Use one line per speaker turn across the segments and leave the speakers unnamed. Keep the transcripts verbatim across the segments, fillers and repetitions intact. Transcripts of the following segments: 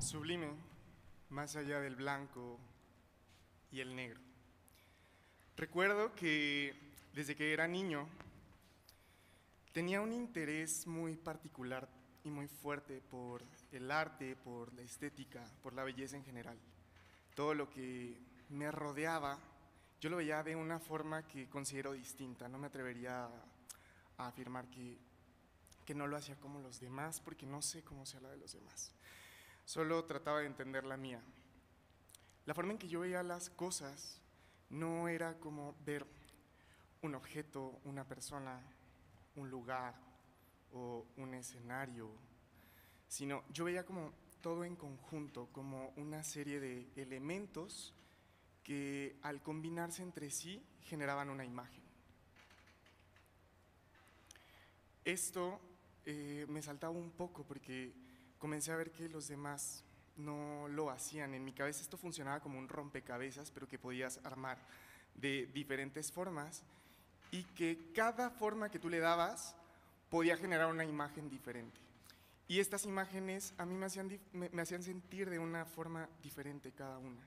sublime, más allá del blanco y el negro. Recuerdo que desde que era niño tenía un interés muy particular y muy fuerte por el arte, por la estética, por la belleza en general. Todo lo que me rodeaba, yo lo veía de una forma que considero distinta. No me atrevería a, a afirmar que, que no lo hacía como los demás, porque no sé cómo sea la de los demás. Solo trataba de entender la mía. La forma en que yo veía las cosas no era como ver un objeto, una persona, un lugar o un escenario, sino yo veía como todo en conjunto, como una serie de elementos que al combinarse entre sí generaban una imagen. Esto eh, me saltaba un poco porque comencé a ver que los demás no lo hacían. En mi cabeza esto funcionaba como un rompecabezas, pero que podías armar de diferentes formas y que cada forma que tú le dabas podía generar una imagen diferente. Y estas imágenes a mí me hacían, me, me hacían sentir de una forma diferente cada una.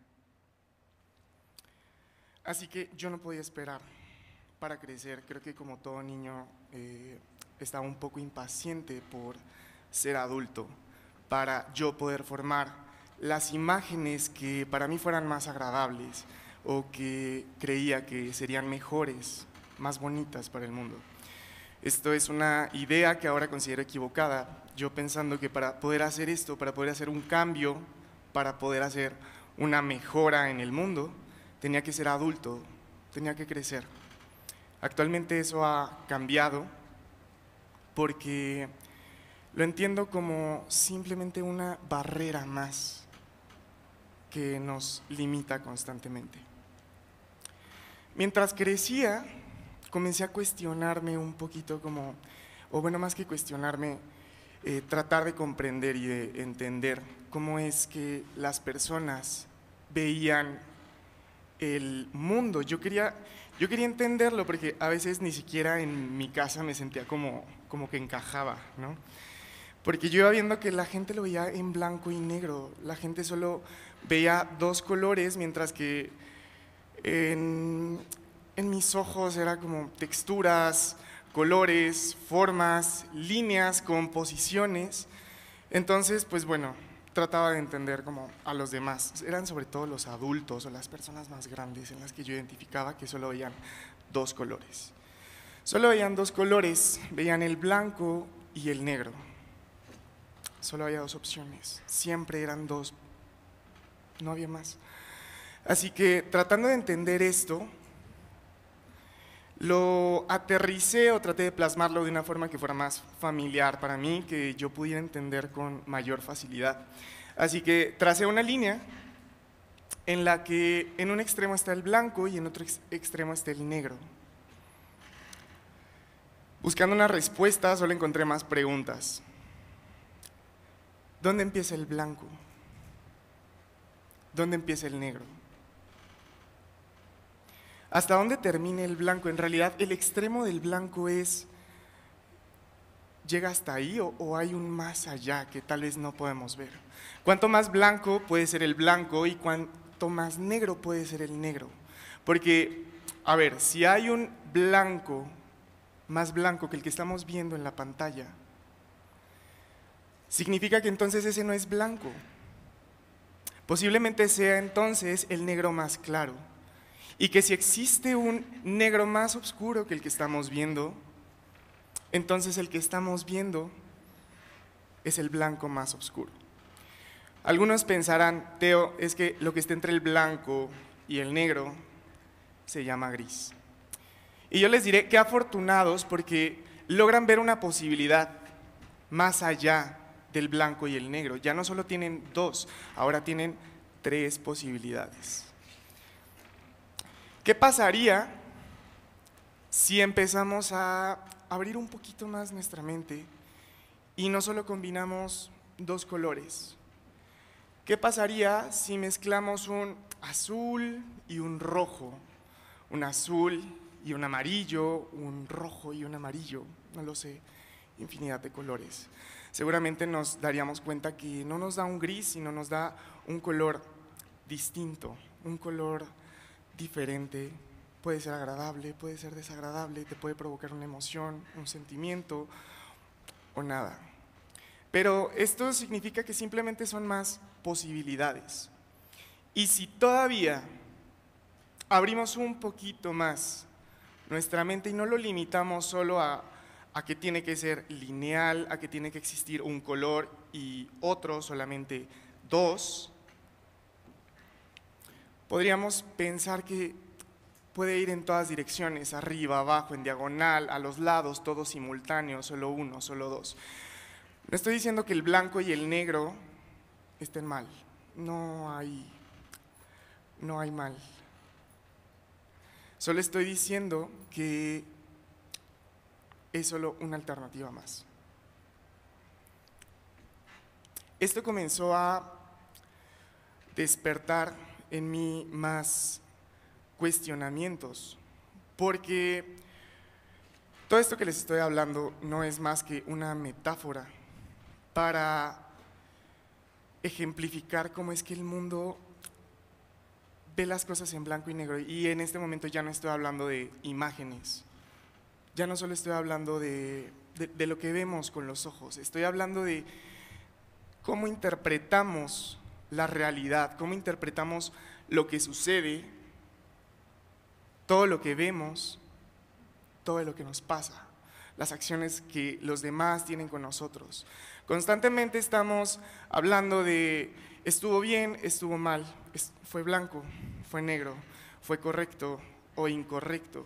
Así que yo no podía esperar para crecer. Creo que como todo niño eh, estaba un poco impaciente por ser adulto, para yo poder formar las imágenes que para mí fueran más agradables o que creía que serían mejores, más bonitas para el mundo. Esto es una idea que ahora considero equivocada, yo pensando que para poder hacer esto, para poder hacer un cambio, para poder hacer una mejora en el mundo, tenía que ser adulto, tenía que crecer. Actualmente eso ha cambiado porque lo entiendo como simplemente una barrera más que nos limita constantemente. Mientras crecía, comencé a cuestionarme un poquito como, o bueno, más que cuestionarme, eh, tratar de comprender y de entender cómo es que las personas veían el mundo. Yo quería, yo quería entenderlo porque a veces ni siquiera en mi casa me sentía como, como que encajaba, ¿no? Porque yo iba viendo que la gente lo veía en blanco y negro, la gente solo veía dos colores, mientras que en, en mis ojos era como texturas, colores, formas, líneas, composiciones. Entonces, pues bueno, trataba de entender como a los demás. Eran sobre todo los adultos o las personas más grandes en las que yo identificaba que solo veían dos colores. Solo veían dos colores, veían el blanco y el negro. Solo había dos opciones, siempre eran dos, no había más. Así que tratando de entender esto, lo aterricé o traté de plasmarlo de una forma que fuera más familiar para mí, que yo pudiera entender con mayor facilidad. Así que tracé una línea en la que en un extremo está el blanco y en otro ex extremo está el negro. Buscando una respuesta, solo encontré más preguntas. ¿Dónde empieza el blanco? ¿Dónde empieza el negro? ¿Hasta dónde termina el blanco? En realidad, el extremo del blanco es, ¿llega hasta ahí o, o hay un más allá que tal vez no podemos ver? Cuanto más blanco puede ser el blanco y cuanto más negro puede ser el negro. Porque, a ver, si hay un blanco más blanco que el que estamos viendo en la pantalla, significa que entonces ese no es blanco. Posiblemente sea entonces el negro más claro. Y que si existe un negro más oscuro que el que estamos viendo, entonces el que estamos viendo es el blanco más oscuro. Algunos pensarán, Teo, es que lo que está entre el blanco y el negro se llama gris. Y yo les diré que afortunados porque logran ver una posibilidad más allá del blanco y el negro. Ya no solo tienen dos, ahora tienen tres posibilidades. ¿Qué pasaría si empezamos a abrir un poquito más nuestra mente y no solo combinamos dos colores? ¿Qué pasaría si mezclamos un azul y un rojo, un azul y un amarillo, un rojo y un amarillo, no lo sé, infinidad de colores? seguramente nos daríamos cuenta que no nos da un gris, sino nos da un color distinto, un color diferente. Puede ser agradable, puede ser desagradable, te puede provocar una emoción, un sentimiento o nada. Pero esto significa que simplemente son más posibilidades. Y si todavía abrimos un poquito más nuestra mente y no lo limitamos solo a, a que tiene que ser lineal, a que tiene que existir un color y otro, solamente dos, podríamos pensar que puede ir en todas direcciones, arriba, abajo, en diagonal, a los lados, todo simultáneo, solo uno, solo dos. No estoy diciendo que el blanco y el negro estén mal, no hay, no hay mal. Solo estoy diciendo que es solo una alternativa más. Esto comenzó a despertar en mí más cuestionamientos, porque todo esto que les estoy hablando no es más que una metáfora para ejemplificar cómo es que el mundo ve las cosas en blanco y negro. Y en este momento ya no estoy hablando de imágenes, ya no solo estoy hablando de, de, de lo que vemos con los ojos, estoy hablando de cómo interpretamos la realidad, cómo interpretamos lo que sucede, todo lo que vemos, todo lo que nos pasa, las acciones que los demás tienen con nosotros. Constantemente estamos hablando de estuvo bien, estuvo mal, fue blanco, fue negro, fue correcto o incorrecto.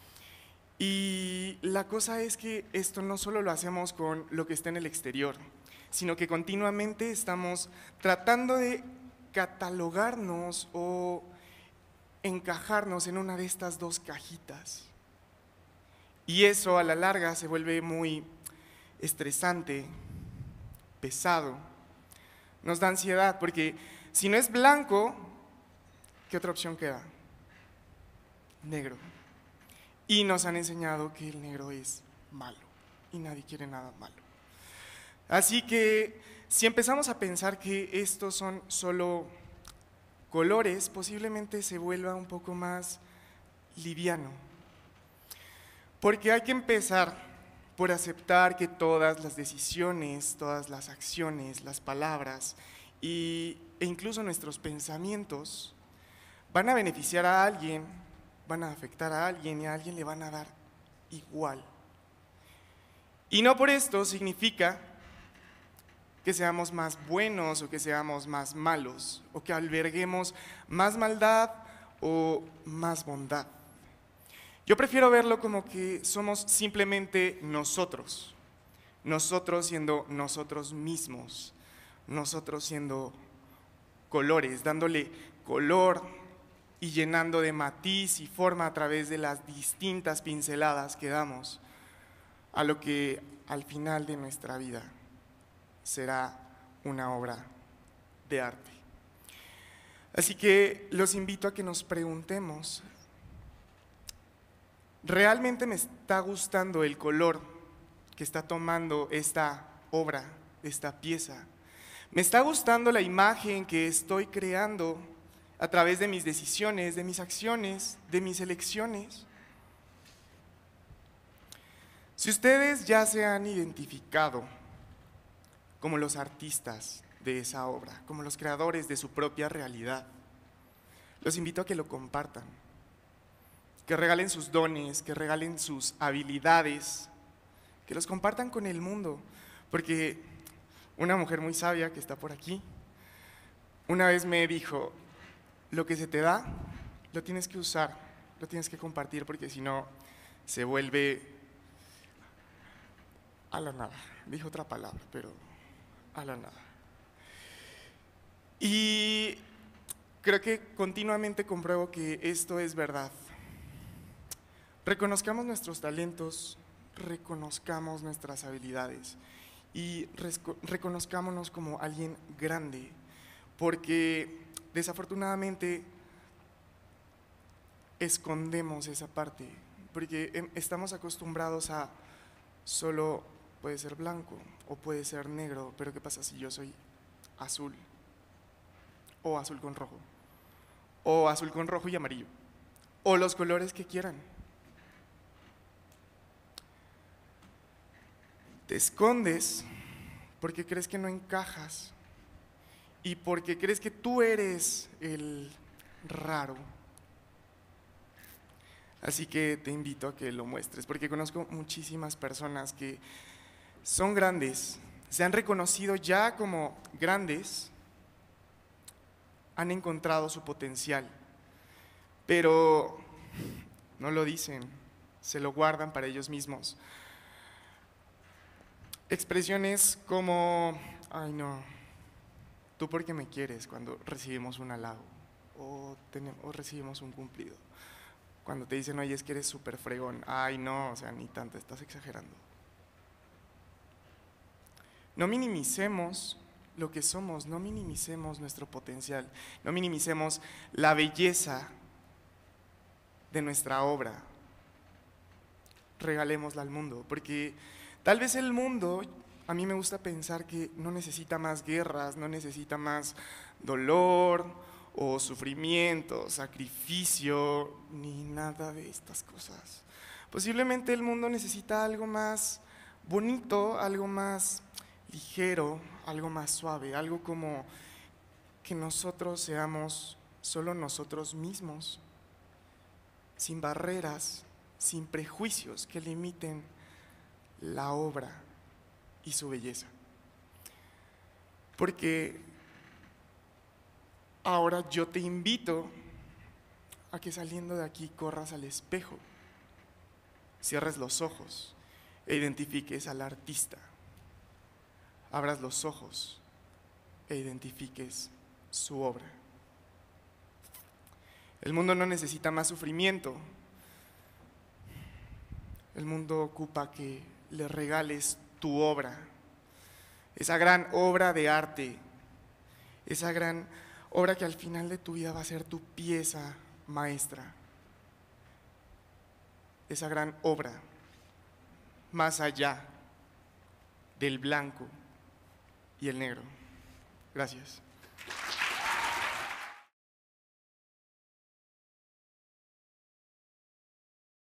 Y la cosa es que esto no solo lo hacemos con lo que está en el exterior, sino que continuamente estamos tratando de catalogarnos o encajarnos en una de estas dos cajitas. Y eso a la larga se vuelve muy estresante, pesado, nos da ansiedad, porque si no es blanco, ¿qué otra opción queda? Negro. Y nos han enseñado que el negro es malo, y nadie quiere nada malo. Así que si empezamos a pensar que estos son solo colores, posiblemente se vuelva un poco más liviano. Porque hay que empezar por aceptar que todas las decisiones, todas las acciones, las palabras y, e incluso nuestros pensamientos van a beneficiar a alguien, van a afectar a alguien y a alguien le van a dar igual. Y no por esto significa que seamos más buenos o que seamos más malos o que alberguemos más maldad o más bondad. Yo prefiero verlo como que somos simplemente nosotros, nosotros siendo nosotros mismos, nosotros siendo colores, dándole color y llenando de matiz y forma a través de las distintas pinceladas que damos a lo que al final de nuestra vida será una obra de arte. Así que los invito a que nos preguntemos, ¿realmente me está gustando el color que está tomando esta obra, esta pieza? ¿Me está gustando la imagen que estoy creando a través de mis decisiones, de mis acciones, de mis elecciones? Si ustedes ya se han identificado como los artistas de esa obra, como los creadores de su propia realidad, los invito a que lo compartan, que regalen sus dones, que regalen sus habilidades, que los compartan con el mundo, porque una mujer muy sabia que está por aquí, una vez me dijo, lo que se te da, lo tienes que usar, lo tienes que compartir, porque si no, se vuelve a la nada. Dijo otra palabra, pero a la nada. Y creo que continuamente compruebo que esto es verdad. Reconozcamos nuestros talentos, reconozcamos nuestras habilidades y reconozcámonos como alguien grande, porque desafortunadamente escondemos esa parte, porque estamos acostumbrados a solo puede ser blanco o puede ser negro, pero ¿qué pasa si yo soy azul? O azul con rojo, o azul con rojo y amarillo, o los colores que quieran. Te escondes porque crees que no encajas y porque crees que tú eres el raro. Así que te invito a que lo muestres, porque conozco muchísimas personas que son grandes, se han reconocido ya como grandes, han encontrado su potencial, pero no lo dicen, se lo guardan para ellos mismos. Expresiones como, ay no, tú porque me quieres, cuando recibimos un halago o, tenemos, o recibimos un cumplido. Cuando te dicen, oye, es que eres súper fregón, ay no, o sea, ni tanto, estás exagerando. No minimicemos lo que somos, no minimicemos nuestro potencial, no minimicemos la belleza de nuestra obra. Regalémosla al mundo, porque tal vez el mundo, a mí me gusta pensar que no necesita más guerras, no necesita más dolor o sufrimiento, sacrificio, ni nada de estas cosas. Posiblemente el mundo necesita algo más bonito, algo más ligero, algo más suave, algo como que nosotros seamos solo nosotros mismos, sin barreras, sin prejuicios que limiten la obra y su belleza. Porque ahora yo te invito a que saliendo de aquí corras al espejo, cierres los ojos e identifiques al artista, abras los ojos e identifiques su obra. El mundo no necesita más sufrimiento, el mundo ocupa que le regales tu obra, esa gran obra de arte, esa gran obra que al final de tu vida va a ser tu pieza maestra, esa gran obra más allá del blanco y el negro. Gracias.